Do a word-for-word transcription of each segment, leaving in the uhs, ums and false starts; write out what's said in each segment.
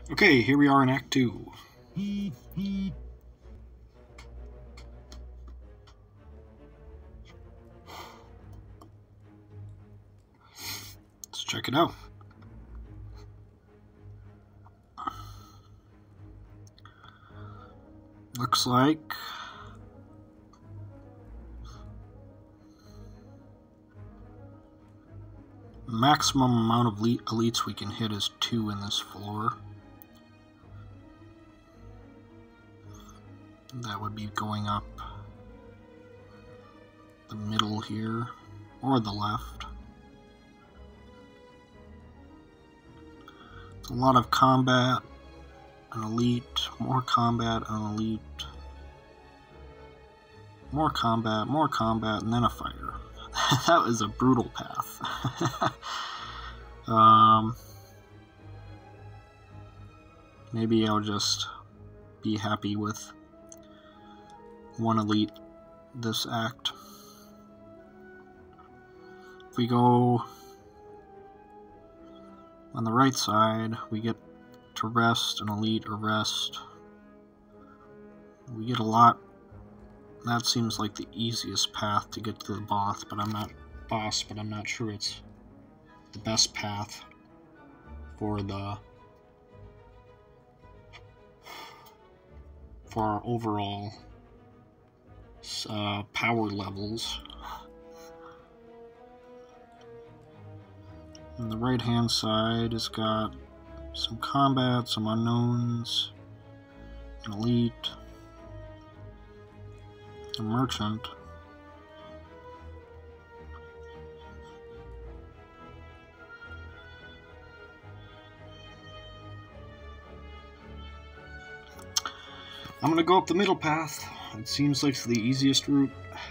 Okay, here we are in Act two. Let's check it out. Looks like maximum amount of elites we can hit is two in this floor. That would be going up the middle here, or the left. It's a lot of combat, an elite, more combat, an elite, more combat, more combat, and then a fighter. That was a brutal path. um, maybe I'll just be happy with one elite this act. If we go on the right side, we get to rest, an elite, or rest. We get a lot. That seems like the easiest path to get to the boss, but I'm not boss, but I'm not sure it's the best path for the for our overall uh, power levels. On the right hand side has got some combat, some unknowns, an elite, a merchant, I'm gonna go up the middle path. It seems like the easiest route.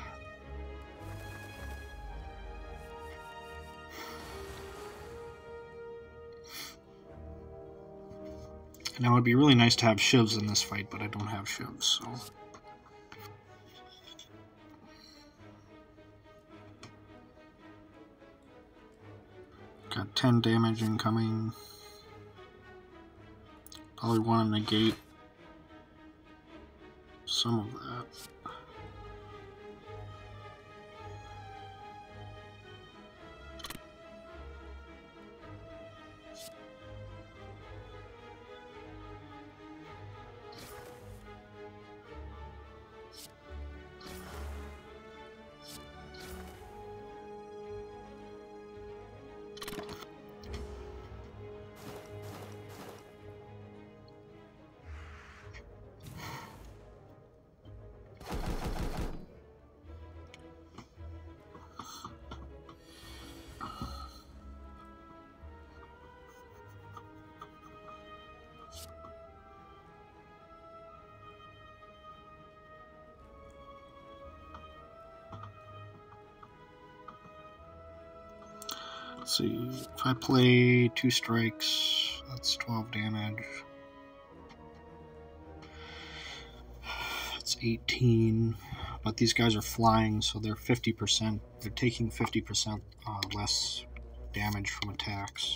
Now it'd be really nice to have shivs in this fight, but I don't have shivs, so. Got ten damage incoming. Probably want to negate some of that. Let's see, if I play two strikes, that's twelve damage. That's eighteen, but these guys are flying, so they're fifty percent, they're taking fifty percent uh, less damage from attacks.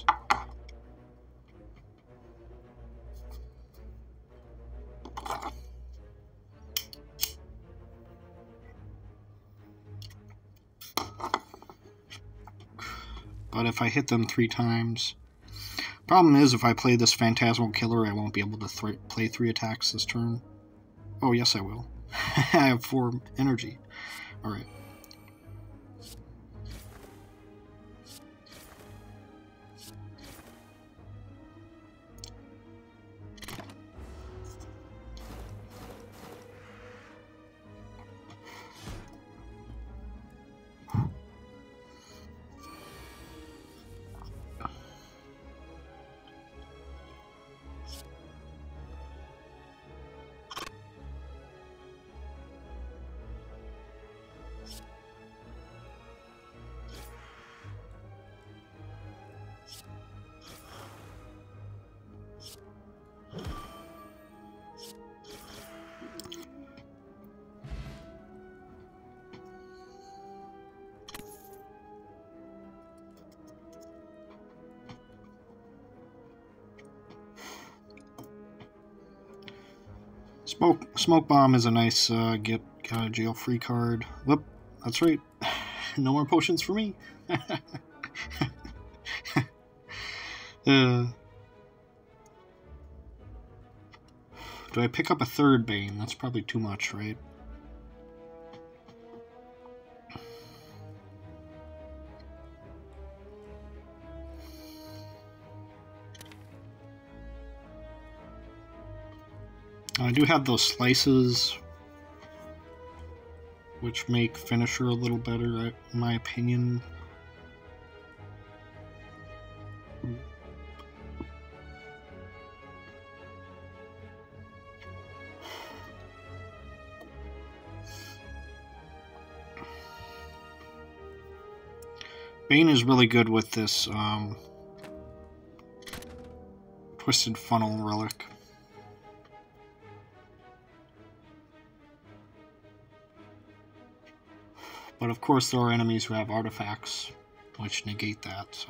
But if I hit them three times... Problem is, if I play this Phantasmal Killer, I won't be able to th play three attacks this turn. Oh, yes I will. I have four energy. Alright. Smoke Smoke Bomb is a nice uh, get out of jail free card. Whoop, that's right. No more potions for me. uh, do I pick up a third Bane? That's probably too much, right? I do have those slices, which make Finisher a little better, in my opinion. Bane is really good with this um, Twisted Funnel relic. But of course there are enemies who have artifacts which negate that, so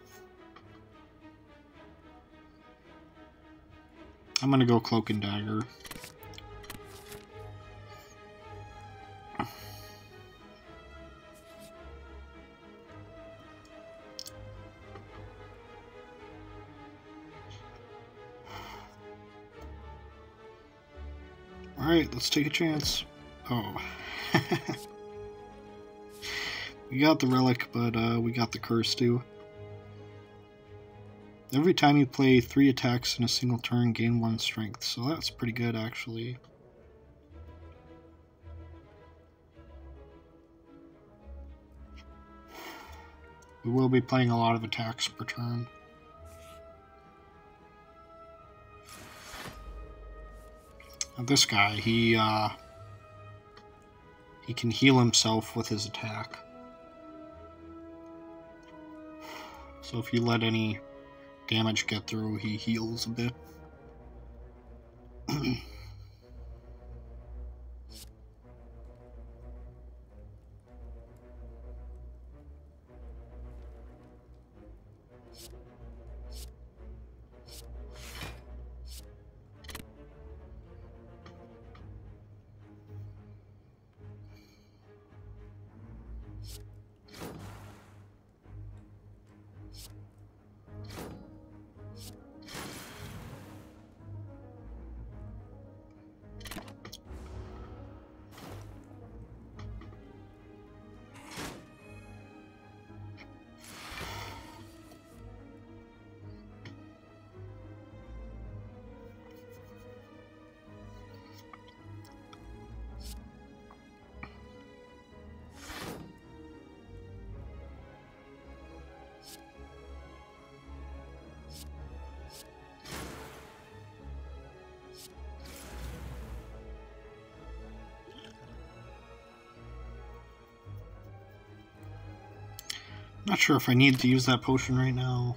I'm gonna go Cloak and Dagger. Alright, let's take a chance. Oh. We got the relic, but uh, we got the curse too. Every time you play three attacks in a single turn, gain one strength. So that's pretty good, actually. We will be playing a lot of attacks per turn. Now this guy, he uh, he can heal himself with his attack. So if you let any damage get through, he heals a bit. Not sure if I need to use that potion right now.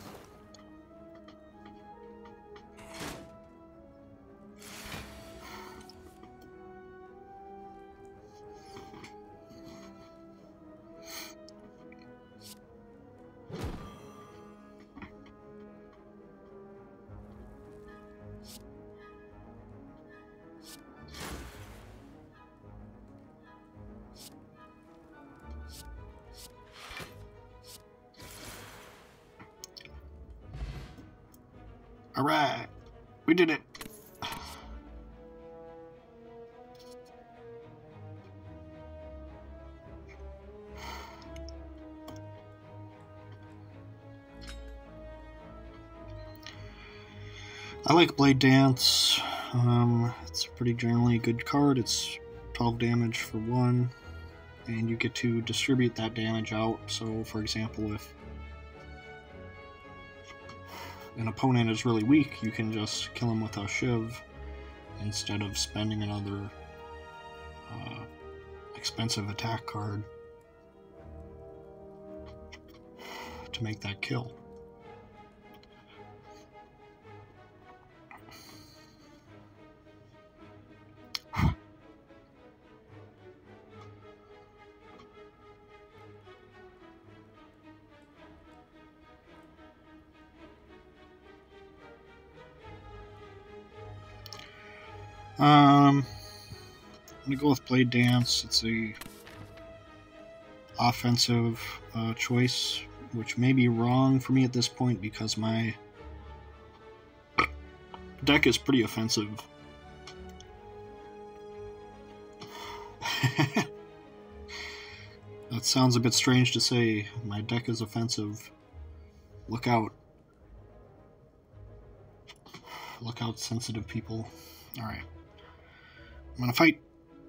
Alright, we did it. I like Blade Dance. Um, it's a pretty generally good card. It's twelve damage for one, and you get to distribute that damage out. So, for example, if an opponent is really weak, you can just kill him with a shiv instead of spending another uh, expensive attack card to make that kill. Um, I'm gonna go with Blade Dance. It's a offensive uh, choice, which may be wrong for me at this point because my deck is pretty offensive. That sounds a bit strange to say. My deck is offensive. Look out. Look out, sensitive people. Alright. I'm gonna fight.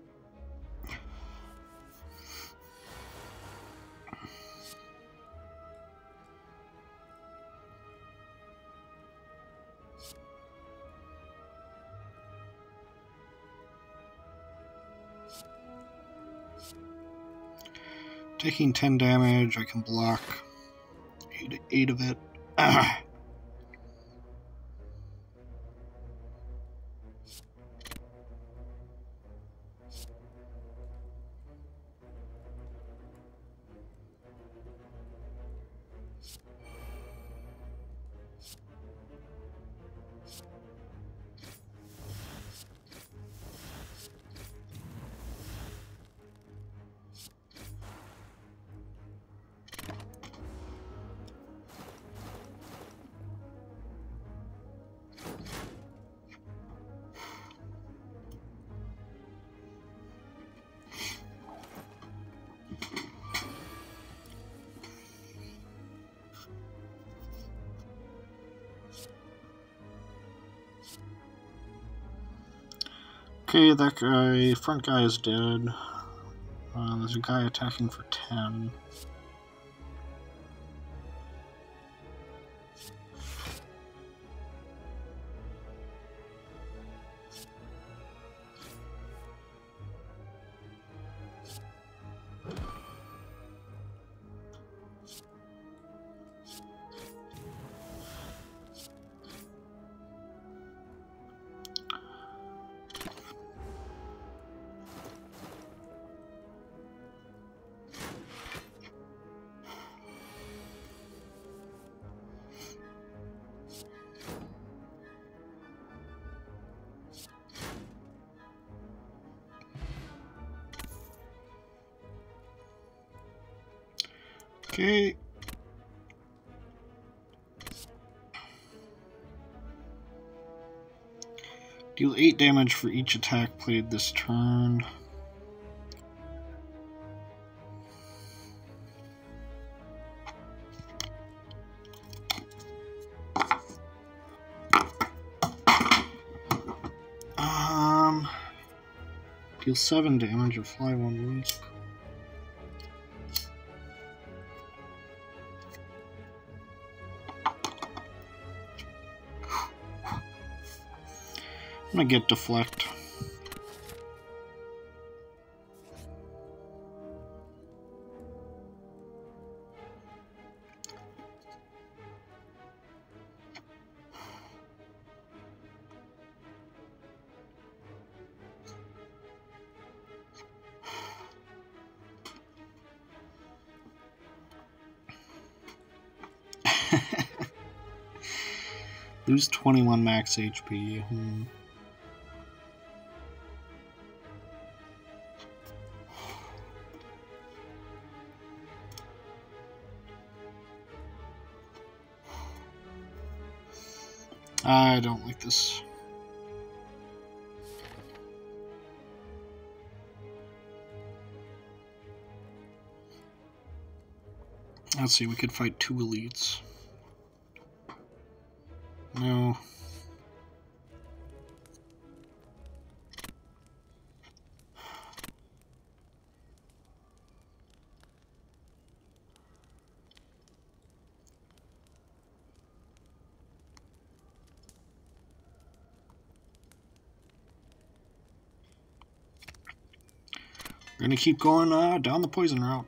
Taking ten damage, I can block eight, eight of it. Okay, that guy, front guy is dead. Uh, there's a guy attacking for ten. Okay. Deal eight damage for each attack played this turn. Um, deal seven damage or fly one week. I'm gonna get deflect. Lose twenty-one max H P. Hmm. I don't like this. Let's see, we could fight two elites. No. We're gonna keep going uh, down the poison route.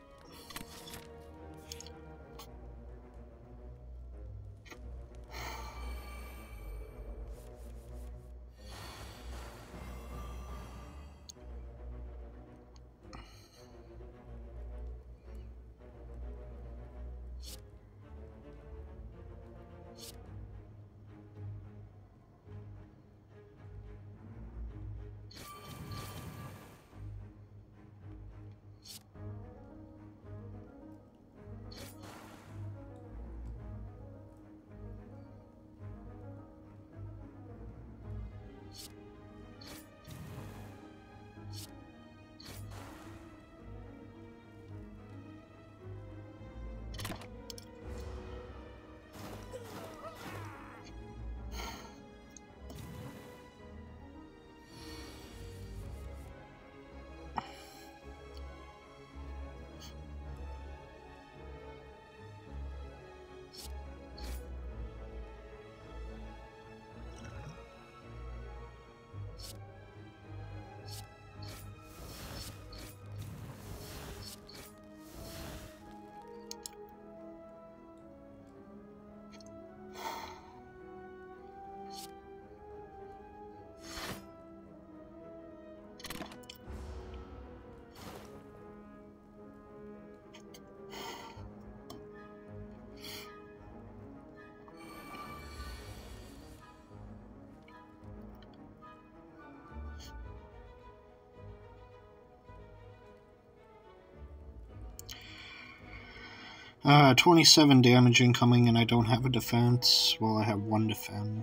Uh, twenty-seven damage incoming, and I don't have a defense. Well, I have one defend.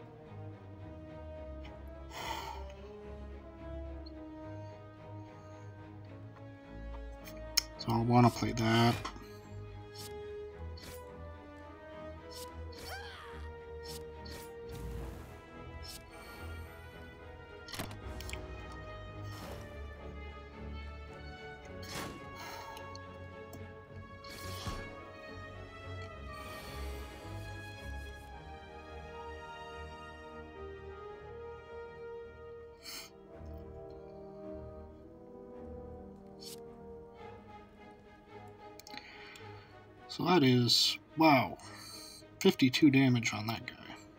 So I'll want to play that. So that is, wow, fifty-two damage on that guy.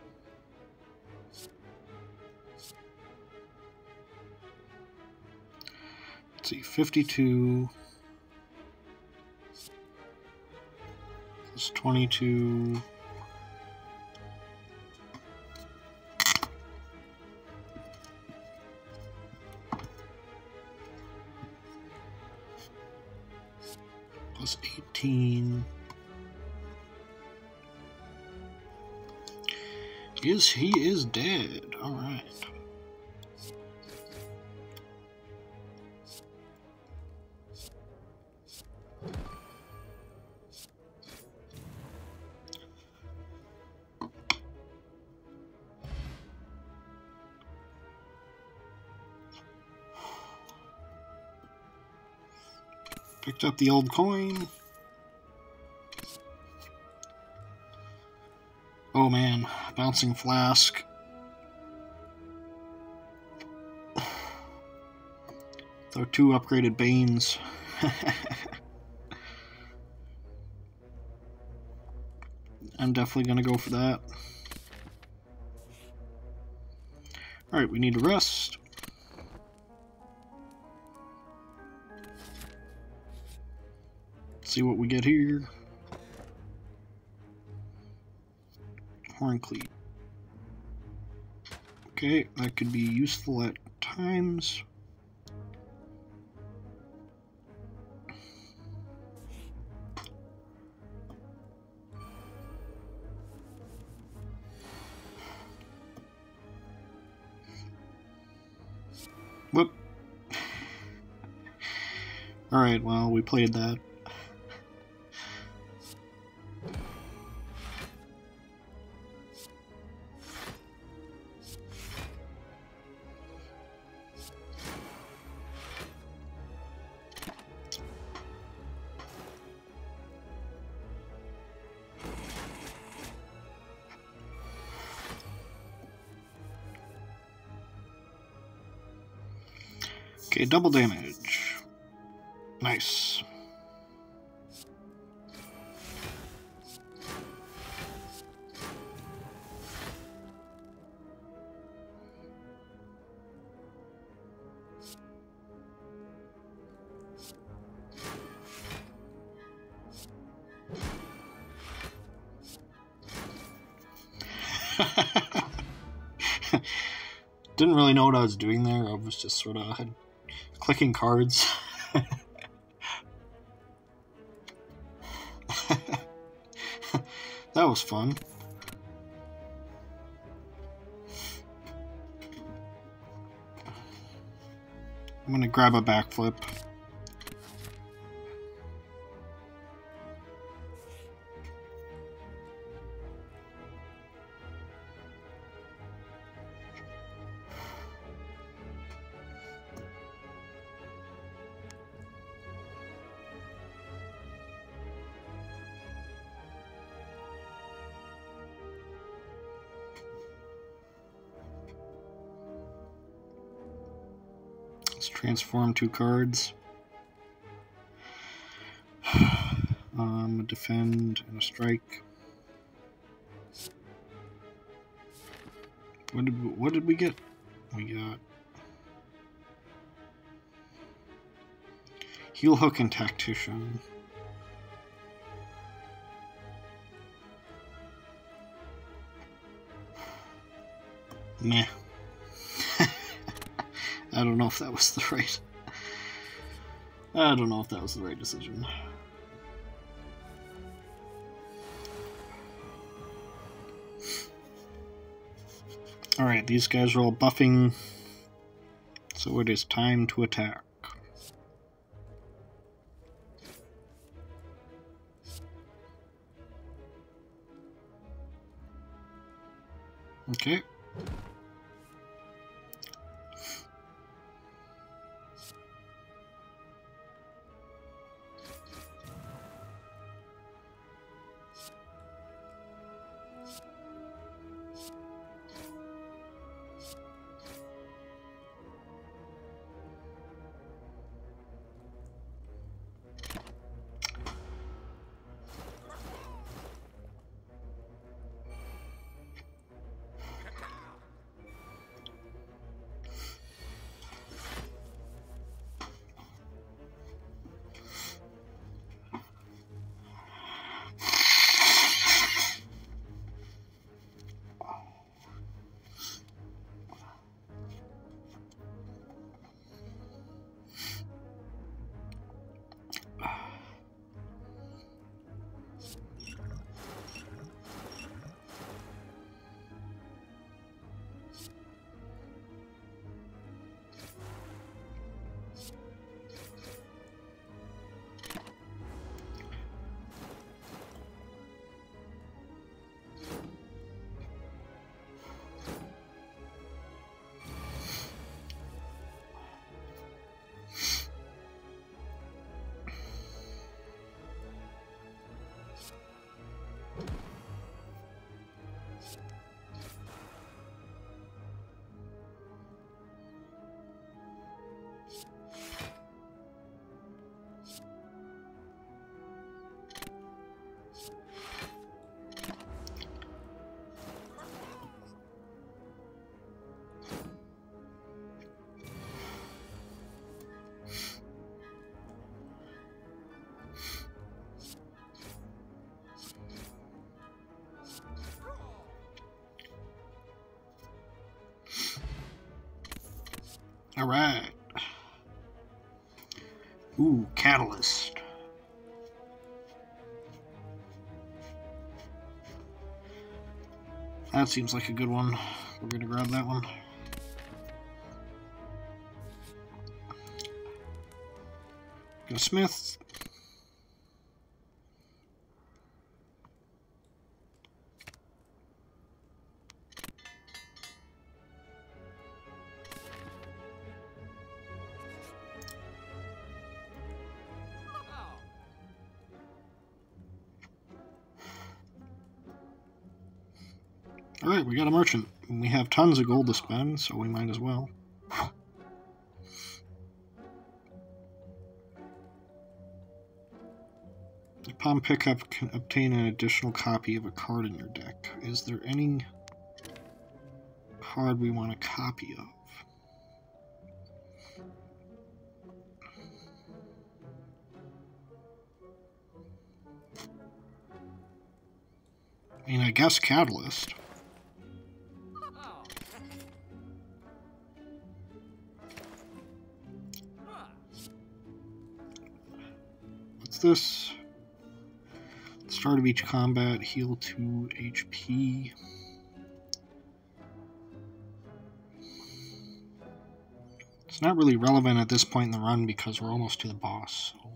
Let's see, fifty-two plus twenty-two. Plus eighteen. Is he is dead? All right. Picked up the old coin. Oh man, bouncing flask. Throw two upgraded Banes. I'm definitely gonna go for that. Alright, we need to rest. See what we get here. Horn cleat. Okay, that could be useful at times. Whoop. Alright, well, we played that. Okay, double damage. Nice. Didn't really know what I was doing there. I was just sort of clicking cards. That was fun. I'm gonna grab a backflip. Let's transform two cards. Um, a defend and a strike. What did what did we get? We got heel hook and tactician. Meh. I don't know if that was the right. I don't know if that was the right decision. Alright, these guys are all buffing, so it is time to attack. Okay. Alright. Ooh, Catalyst. That seems like a good one. We're gonna grab that one. Go Smith. Alright, we got a merchant. We have tons of gold to spend, so we might as well. Upon pickup, can obtain an additional copy of a card in your deck. Is there any card we want a copy of? I mean, I guess Catalyst. What's this? Start of each combat, heal two H P. It's not really relevant at this point in the run because we're almost to the boss. So.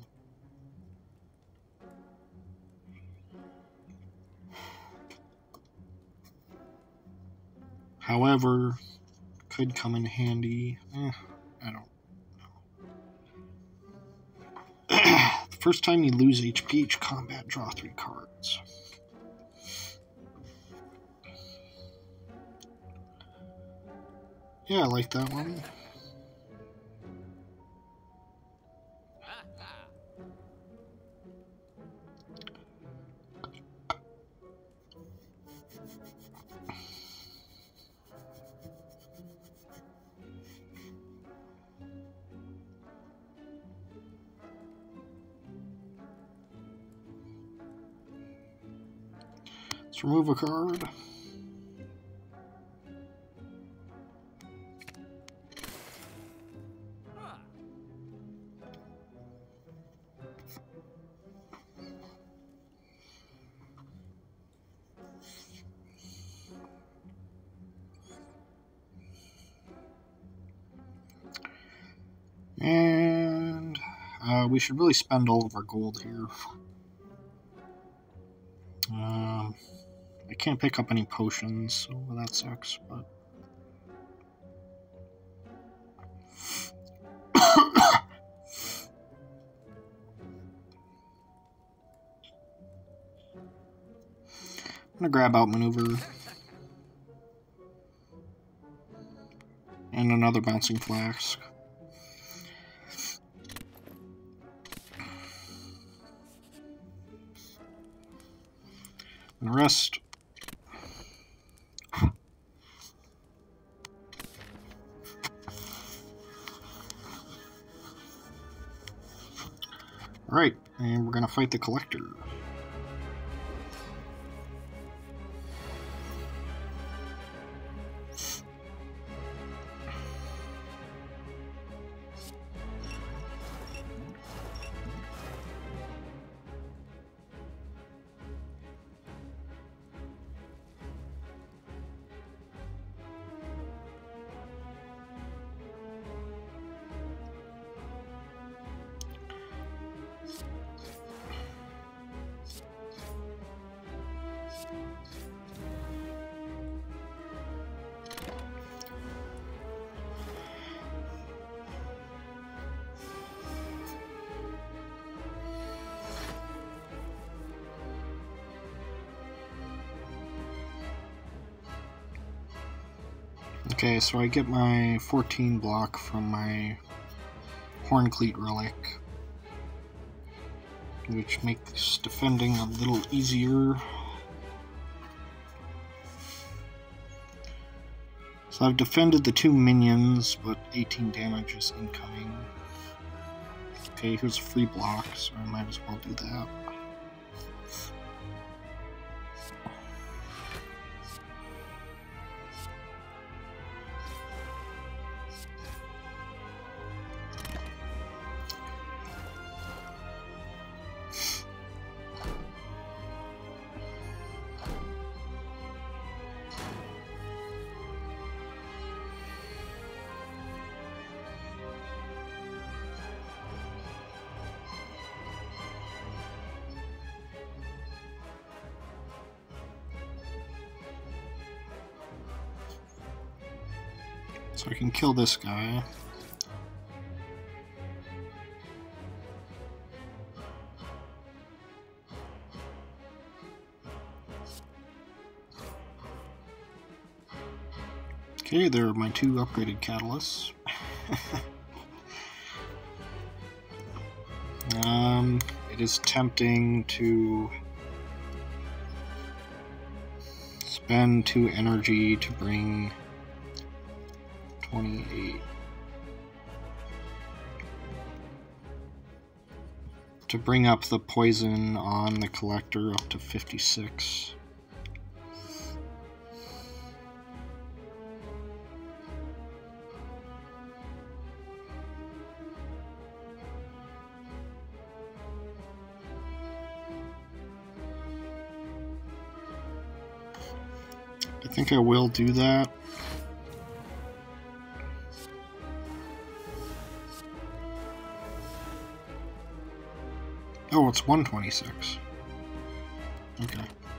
However, could come in handy. Eh, I don't know. The first time you lose H P each combat, draw three cards. Yeah, I like that one. Let's remove a card. we should really spend all of our gold here. Um, I can't pick up any potions, so that sucks, but... I'm gonna grab out maneuver. And another bouncing flask. And rest. Alright, and we're gonna fight the collector. Okay, so I get my fourteen block from my Horncleat relic, which makes defending a little easier. So I've defended the two minions, but eighteen damage is incoming. Okay, here's a free block, so I might as well do that. So I can kill this guy. Okay, there are my two upgraded catalysts. um, it is tempting to spend two energy to bring twenty-eight. To bring up the poison on the collector up to fifty-six. I think I will do that. Oh, it's one twenty-six. Okay.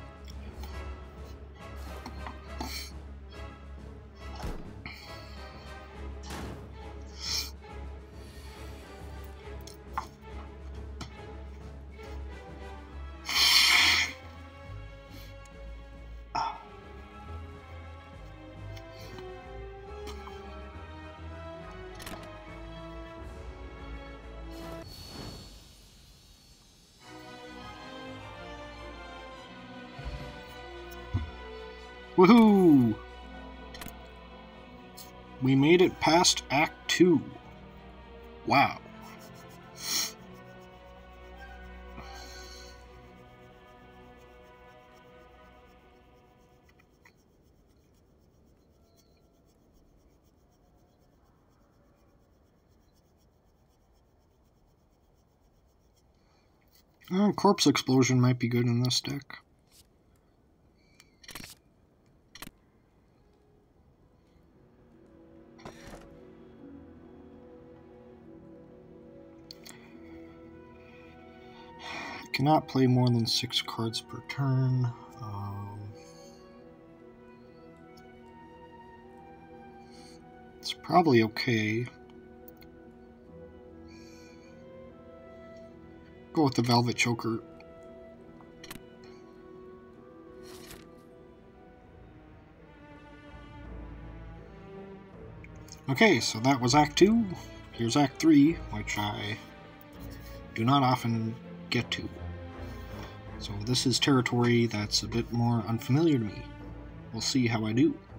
Woohoo! We made it past Act two. Wow. Oh, Corpse Explosion might be good in this deck. Cannot play more than six cards per turn. Um, it's probably okay. Go with the Velvet Choker. Okay, so that was Act two. Here's Act three, which I do not often get to. So this is territory that's a bit more unfamiliar to me. We'll see how I do.